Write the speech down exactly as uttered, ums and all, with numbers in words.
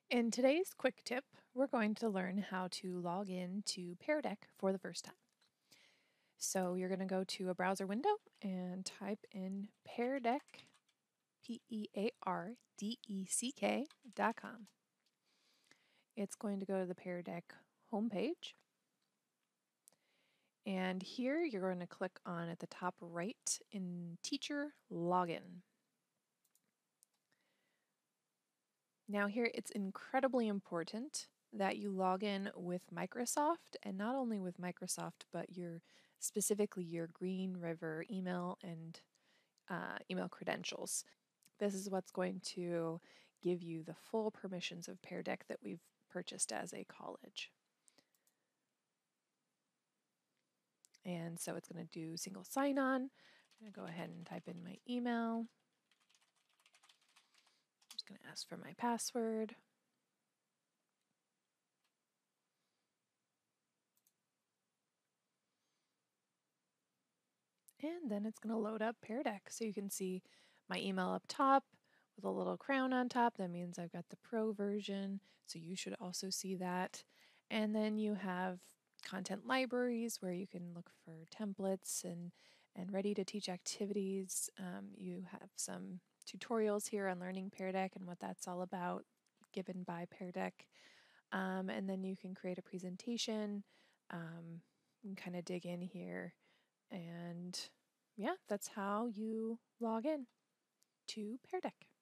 In today's quick tip, we're going to learn how to log in to Pear Deck for the first time. So you're going to go to a browser window and type in Pear Deck, P E A R D E C K dot com. It's going to go to the Pear Deck homepage. And here you're going to click on at the top right in Teacher Login. Now here it's incredibly important that you log in with Microsoft, and not only with Microsoft, but your specifically your Green River email and uh, email credentials. This is what's going to give you the full permissions of Pear Deck that we've purchased as a college. And so it's going to do single sign-on. I'm going to go ahead and type in my email. I'm just going to ask for my password. And then it's going to load up Pear Deck. So you can see my email up top with a little crown on top. That means I've got the pro version. So you should also see that. And then you have content libraries where you can look for templates and, and ready to teach activities. Um, you have some tutorials here on learning Pear Deck and what that's all about, given by Pear Deck. Um, and then you can create a presentation um, and kind of dig in here. And yeah, that's how you log in to Pear Deck.